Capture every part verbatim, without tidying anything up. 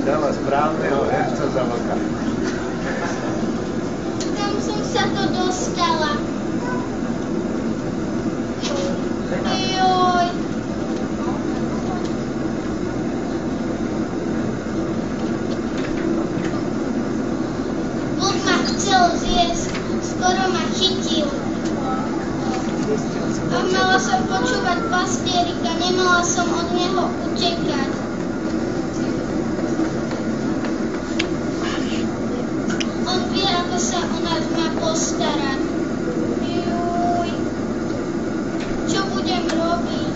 dala správneho herca za vlka. Tam som sa to dostala. Joj. Vlk ma chcel zjesť, skoro ma chytil. A mala som počúvať pastierika, nemala som od neho utekať. On vie, ako sa o nás má postarať. Juj. Čo budem robiť?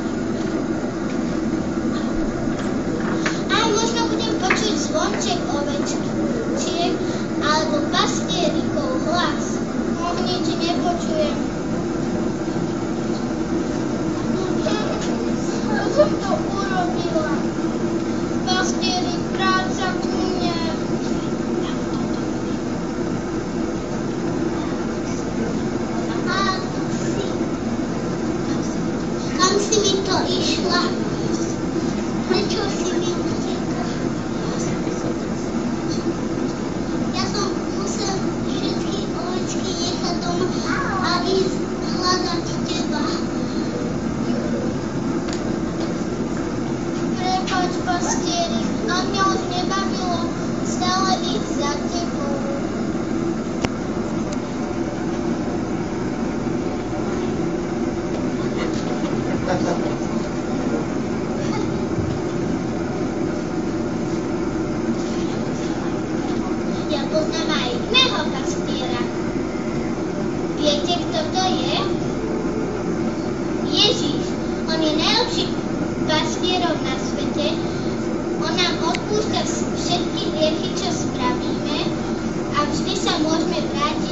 Aj možno budem počuť zvonček oveččiek alebo pastierikov hlas. No nič nepočujem. Čo som to urobila? Pastierik, vráť sa ku mne. Kam si mi to išla? Prečo si mi utekla? Ja som musel všetky ovečky nechať doma a ísť hľadať teba. Prepáč, pastierik, a mňa už nebavilo stále ísť za tebou. Ja poznám aj iného pastiera. Viete, kto to je? Ježiš. On je najlepší pastierov na svete. On nám odpúšťa všetky hriechy, čo spravíme, a vždy sa môžeme vrátiť